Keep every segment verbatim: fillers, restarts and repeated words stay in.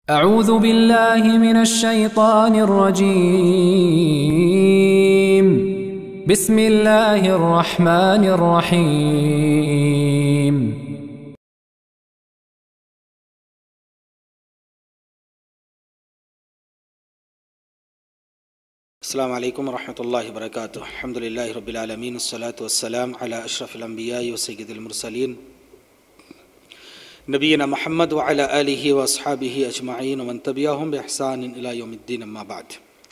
أعوذ بالله من الشيطان الرجيم بسم الله الرحمن الرحيم السلام عليكم ورحمة الله وبركاته. الحمد لله رب العالمين، والصلاة والسلام على أشرف الأنبياء وسيد المرسلين نبينا محمد وعلى آله وأصحابه أجمعين ومن تبعهم بإحسان إلى يوم الدين أما بعد.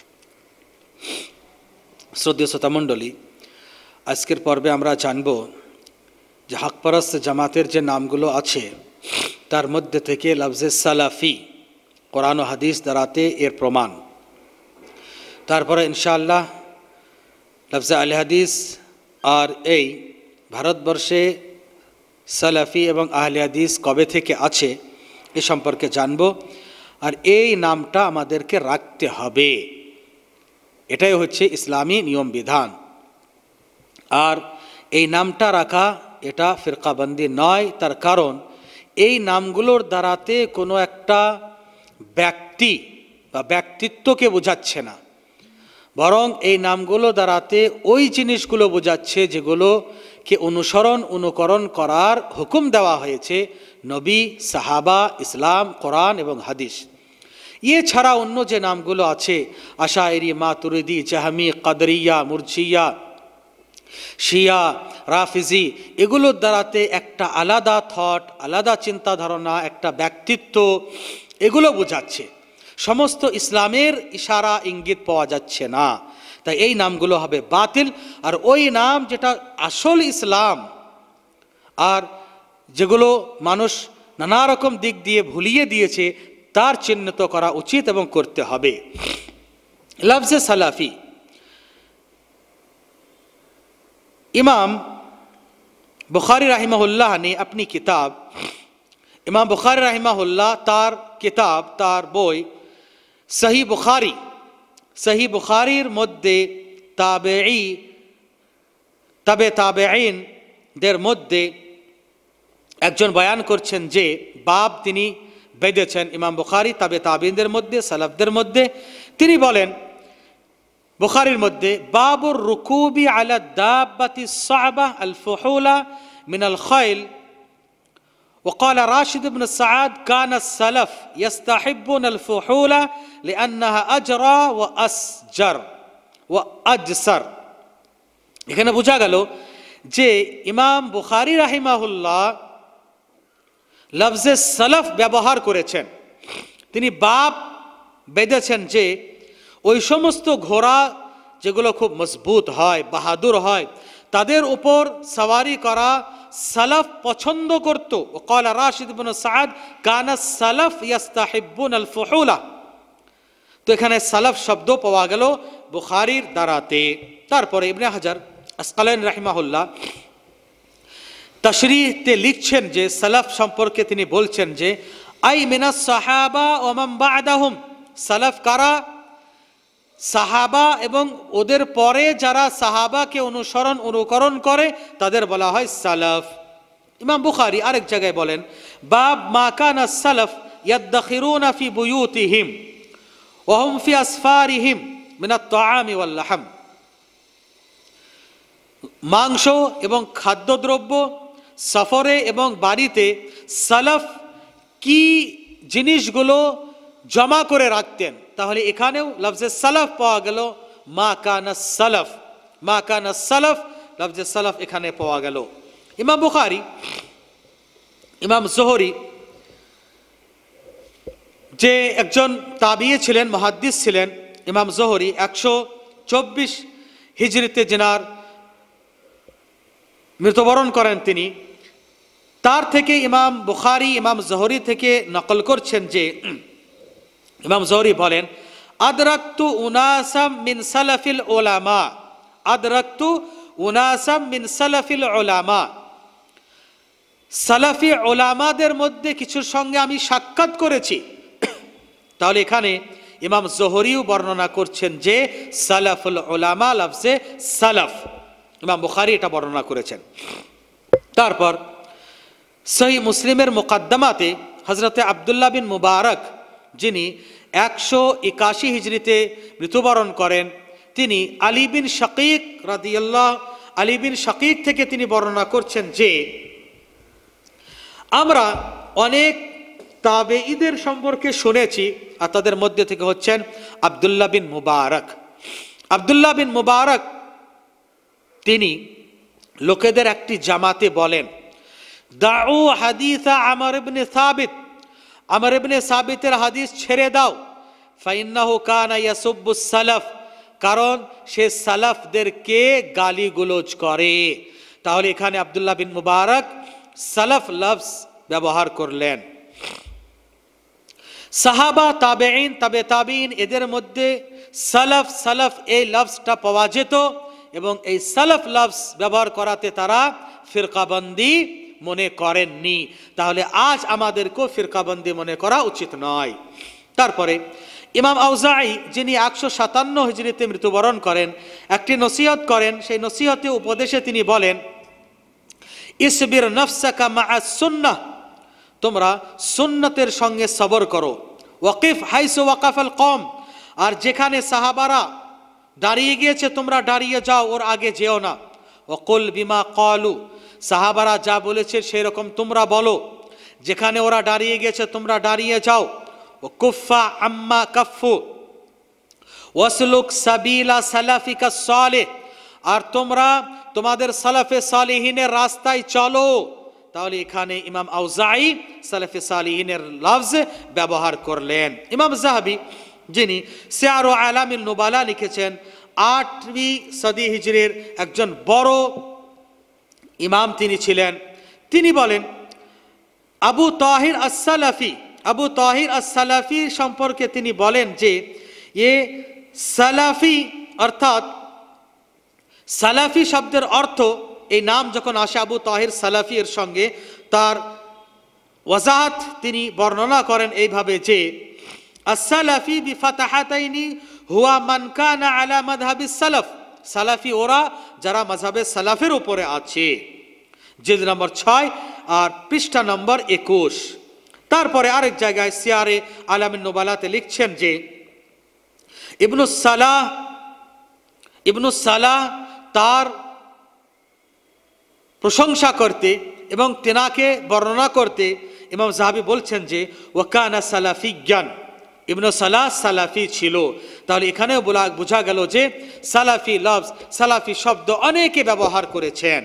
শ্রদ্ধেয় শ্রোতা মণ্ডলী, আজকের পর্বে আমরা জানব যে হকপরস্ত জামাতের যে নামগুলো আছে তার মধ্যে থেকে লফজে সালাফি কোরআন ও হাদিস দ্বারাতে এর প্রমাণ। তারপরে ইনশাআল্লাহ লফজে আল হাদিস আর এই ভারতবর্ষে সালাফি এবং আহলে হাদিস কবে থেকে আছে এ সম্পর্কে জানব। আর এই নামটা আমাদেরকে রাখতে হবে, এটাই হচ্ছে ইসলামী নিয়ম বিধান। আর এই নামটা রাখা এটা ফিরকাবন্দি নয়, তার কারণ এই নামগুলোর দ্বারাতে কোনো একটা ব্যক্তি বা ব্যক্তিত্বকে বোঝাচ্ছে না, বরং এই নামগুলো দ্বারাতে ওই জিনিসগুলো বোঝাচ্ছে যেগুলোকে অনুসরণ অনুকরণ করার হুকুম দেওয়া হয়েছে নবী, সাহাবা, ইসলাম, কোরআন এবং হাদিস। এ ছাড়া অন্য যে নামগুলো আছে আশাইরি, মাতুরিদি, জাহমি, কাদরিয়া, মুরজিয়া, শিয়া, রাফিজি, এগুলোর দ্বারাতে একটা আলাদা থট, আলাদা চিন্তা ধারণা, একটা ব্যক্তিত্ব এগুলো বোঝাচ্ছে। সমস্ত ইসলামের ইশারা ইঙ্গিত পাওয়া যাচ্ছে না, তাই এই নামগুলো হবে বাতিল। আর ওই নাম যেটা আসল ইসলাম আর যেগুলো মানুষ নানা রকম দিক দিয়ে ভুলিয়ে দিয়েছে তার চিহ্নিত করা উচিত এবং করতে হবে। লফজে সালাফি, ইমাম বুখারী রাহিমাহুল্লাহ ने अपनी किताब, ইমাম বুখারী রাহিমাহুল্লাহ তার কিতাব, তার বই সহি বুখারী, সহি বুখারীর মধ্যে তাবেঈ তাবে তাবেঈনদের মধ্যে একজন বয়ান করছেন যে বাব তিনি বেঁধেছেন ইমাম বুখারী তাবে তাবেঈনদের মধ্যে, সালাফদের মধ্যে। তিনি বলেন বুখারীর মধ্যে বাবুর রুকুবি আলা দাব্বাতি সা'বা আল ফুহুলা মিনাল খাইল। وقال راشد بن سعد كان السلف يستحبون الفحولة لأنها أجرى وأسجر وأجسر। এখানে বোঝা গেল যে ইমাম বুখারী রাহিমাহুল্লাহ লফজে সালাফ ব্যবহার করেছেন। তিনি বাব বেঁধেছেন যে ওই সমস্ত ঘোড়া যেগুলো খুব মজবুত হয়, বাহাদুর হয়, তাদের উপর সওয়ারি করা সালাফ পছন্দ করত। وقال راشد بن سعد كان السلف يستحبون الفحولة। তো এখানে সালাফ শব্দ পাওয়া গেল বুখারীর দ্বারাতে। তারপরে ইবনে হাজার আসকালানী রাহিমাহুল্লাহ তাশরীহতে লিখছেন যে সালাফ সম্পর্কে তিনি বলছেন যে আই মিনাস সাহাবা ওয়া মান বা'দাহুম, সালাফ কারা? সাহাবা এবং ওদের পরে যারা সাহাবাকে অনুসরণ অনুকরণ করে তাদের বলা হয় সালাফ। ইমাম বুখারী আরেক জায়গায় বলেন বাব মা কানা সালাফ ইয়াদখিরুনা ফি বুয়ুতিহিম ওয়া হুম ফি আসফারিহিম মিনাত তাআমি ওয়াল লাহম। মাংস এবং খাদ্যদ্রব্য সফরে এবং বাড়িতে সালাফ কি জিনিসগুলো জমা করে রাখতেন। তাহলে এখানেও লফজে সালাফ পাওয়া গেল মা কানা সালাফ, মা কানা সালাফ, লফজে সালাফ এখানে পাওয়া গেল। ইমাম বুখারী, ইমাম জোহরি যে একজন তাবিঈ ছিলেন, মুহাদ্দিস ছিলেন, ইমাম জোহরি একশো চব্বিশ হিজরিতে যিনার মৃত্যুবরণ করেন, তিনি তার থেকে ইমাম বুখারী ইমাম জোহরি থেকে নকল করছেন যে ইমাম জোহরি বলেন আদরাকতু উনাসাম মিন সালাফিল উলামা, আদরাকতু উনাসাম মিন সালাফিল উলামা, সালাফি উলামাদের মধ্যে কিছুর সঙ্গে আমি সাক্ষাৎ করেছি। তাহলে এখানে ইমাম জোহরিও বর্ণনা করছেন যে সালাফুল উলামা লফজে সালাফ, ইমাম বুখারী এটা বর্ণনা করেছেন। তারপর সহিহ মুসলিমের মুকদ্দমাতে হযরতে আব্দুল্লাহ বিন মুবারক যিনি একশো একাশি হিজরিতে মৃত্যুবরণ করেন, তিনি আলী বিন শাকিক রাদিয়াল্লাহ আলী বিন শাকিক থেকে তিনি বর্ণনা করছেন যে আমরা অনেক তাবেঈদের সম্পর্কে শুনেছি, আর তাদের মধ্যে থেকে হচ্ছেন আব্দুল্লাহ বিন মুবারক। আব্দুল্লাহ বিন মুবারক তিনি লোকেদের একটি জামাতে বলেন, দাউ হাদিসা আমর ইবনে সাবিত, আমর ইবনে সাবিতের হাদিস ছেড়ে দাও, ফাইন্নাহু কানা ইয়াসুব্বুস সালাফ, কারণ সে সালাফদেরকে গালিগুলোজ করে। তাহলে এখানে আব্দুল্লাহ বিন মুবারক সালাফ লফজ ব্যবহার করলেন। সাহাবা, তাবেঈন, তাবে তাবিন, এদের মধ্যে সালাফ সালাফ এই লফজটা পাওয়া যেত এবং এই সালাফ লফজ ব্যবহার করাতে তারা ফিরকাবন্দি মনে করেননি। তাহলে আজ আমাদেরকেও ফিরকাবন্দি মনে করা উচিত নয়। তারপরে ইমাম আউজাঈ, যিনি একশো সাতান্ন হিজরিতে মৃত্যুবরণ করেন, একটি নসিহত করেন। সেই নসিহতে উপদেশে তিনি বলেন, ইসবির নফসাকা মাআস সুন্নাহ, তোমরা সুন্নতের সঙ্গে সবর করো। ওয়াকিফ হাইসু ওয়াকাফাল কওম, আর যেখানে সাহাবারা দাঁড়িয়ে গিয়েছে তোমরা দাঁড়িয়ে যাও, ওর আগে যেও না। ওয়াকুল বিমা ক্বালু, সাহাবারা যা বলেছে সেই রকম তোমরা বলো, যেখানে ওরা দাঁড়িয়ে গিয়েছে তোমরা দাঁড়িয়ে যাও। ও কুফা আম্মা কাফু ওয়াসলুক সাবিলা সালাফিকা সালেহ, আর তোমরা তোমাদের সালাফে সালিহিনের রাস্তায় চলো। তাহলে এখানে ইমাম আউজাঈ সালাফে সালিহিনের লফজ ব্যবহার করলেন। ইমাম যাহাবী, যিনি সিয়ার ও আলামিন নুবালা লিখেছেন, আটই সদি হিজরির একজন বড় ইমাম তিনি ছিলেন, তিনি বলেন আবু তাহির আস-সালাফি, আবু তাহির আস-সালাফি সম্পর্কে তিনি বলেন যে এ সালাফি, অর্থাৎ সালাফি শব্দের অর্থ, এই নাম যখন আসে আবু তাহির সালাফি এর সঙ্গে, তার ওয়াজাহাত তিনি বর্ণনা করেন এইভাবে যে আস-সালাফি বিফাতাহাতাইনি হুয়া মান কানা আলা মাযহাবিস সালাফ, সালাফি ওরা যারা মাযহাবে সালাফের উপরে আছে। জিলদ নম্বর ছয় আর পৃষ্ঠা নম্বর একুশ। তারপরে আরেক জায়গায় সিয়ারে আলামিন নুবালাতে লিখছেন যে ইবনুস সালাহ, ইবনুস সালাহ তার প্রশংসা করতে এবং তেনাকে বর্ণনা করতে ইমাম যাহাবী বলছেন যে ওয়াকানা সালাফিয়ান, ইবনে সালাহ সালাফি ছিল। তাহলে এখানেও বলা বোঝা গেল যে সালাফি লফজ, সালাফি শব্দ অনেকে ব্যবহার করেছেন।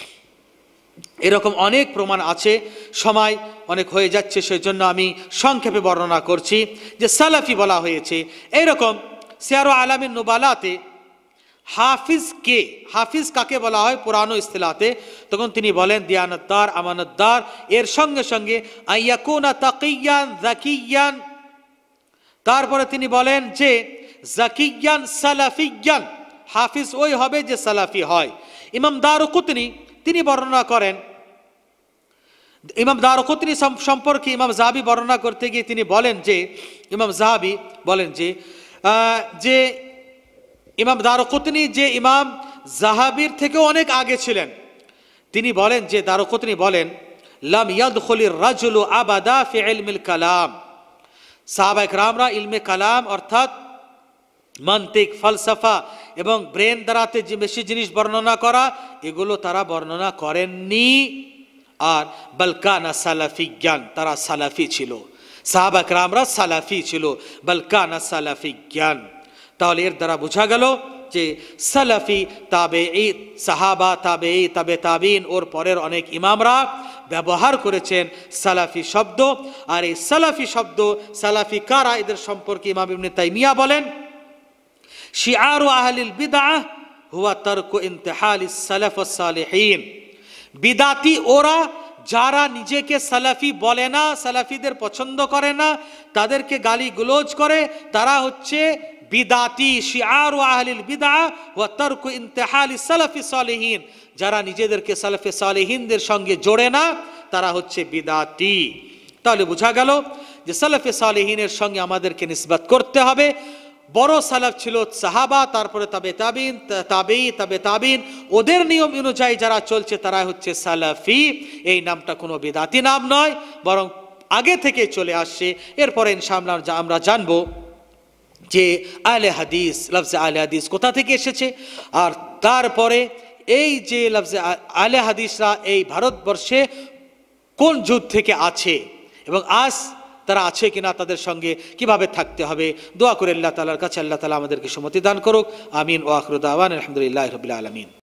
এরকম অনেক প্রমাণ আছে, সময় অনেক হয়ে যাচ্ছে সেই জন্য আমি সংক্ষেপে বর্ণনা করছি যে সালাফি বলা হয়েছে। এইরকম সিয়ার ও আলামিন নুবালাতে হাফিজ কে, হাফিজ কাকে বলা হয় পুরানো ইস্তিলাতে, তখন তিনি বলেন দিয়ানতদার, আমানতদার। এর সঙ্গে সঙ্গে আইয়াকুনা তাকিয়ান যাকিয়ান, তারপরে তিনি বলেন যে যাকিয়ান সালাফিয়ান, হাফিজ ওই হবে যে সালাফি হয়। ইমাম দারুকুতনি তিনি বর্ণনা করেন, ইমাম দারুকুতনি সম্পর্কে ইমাম যাহাবী বর্ণনা করতে গিয়ে তিনি বলেন যে ইমাম যাহাবী বলেন যে যে ইমাম দারুকুতনি যে ইমাম যাহাবীর থেকেও অনেক আগে ছিলেন, তিনি বলেন যে দারুকুতনি বলেন লাম ইয়াদখুলির রাজুলু আবাদা ফি ইলমিল কালাম, সাহাবায়ে কেরামরা ইলমে কালাম অর্থাৎ মান্তিক, ফালসাফা এবং ব্রেন দ্বারাতে যে বেশি জিনিস বর্ণনা করা, এগুলো তারা বর্ণনা করেননি। আর বালকানা সালাফিয়ান, তারা সালাফি ছিল, সাহাবায়ে কেরামরা সালাফি ছিল, বালকানা সালাফিয়ান। তাহলে এর দ্বারা বোঝা গেল যে সালাফি, তাবেঈ, সাহাবা, তাবেঈ, তাবে তাবিন, ওর পরের অনেক ইমামরা ব্যবহার করেছেন সালাফি শব্দ। আর এই সালাফি শব্দ, সালাফি কারা, এদের সম্পর্কে ইমাম ইবনে তাইমিয়া বলেন শিআরু আহলিল বিদআহ হুয়া তারকু ইনতিহালিস সালাফ ওয়াস সালিহিন, বিদাতি ওরা যারা নিজেকে সালাফি বলে না, সালাফিদের পছন্দ করে না, তাদেরকে গালি গুলোজ করে, তারা হচ্ছে বিদাতি। শিআরু আহলিল বিদআহ ওয়া তারকু ইনতিহালিস সালাফি সালিহিন, যারা নিজেদেরকে সালাফে সালিহিনদের সঙ্গে জোড়ে না, তারা হচ্ছে বিদাতি। তাহলে বোঝা গেল যে সালাফে সালিহিনের সঙ্গে আমাদেরকে নিসবত করতে হবে। বড় সালাফ ছিল সাহাবা, তারপরে তাবে তাবিন, তাবেঈ, তাবে তাবিন, ওদের নিয়ম অনুযায়ী যারা চলছে তারা হচ্ছে সালাফি। এই নামটা কোনো বিদাতি নাম নয়, বরং আগে থেকে চলে আসছে। এরপরে ইনশাআল্লাহ আমরা জানবো যে আহলে হাদিস, লফজে আহলে হাদিস কোথা থেকে এসেছে, আর তারপরে এই যে লফজে আহলে হাদিসরা এই ভারতবর্ষে কোন যুগ থেকে আছে এবং আজ তারা আছে কিনা, তাদের সঙ্গে কিভাবে থাকতে হবে। দোয়া করে আল্লাহ তাআলার কাছে আল্লাহ তাআলা আমাদেরকে সুমতি দান করুক। আমিন। ওয়া আখিরু দাওয়ানা আলহামদুলিল্লাহি রাব্বিল আলামিন।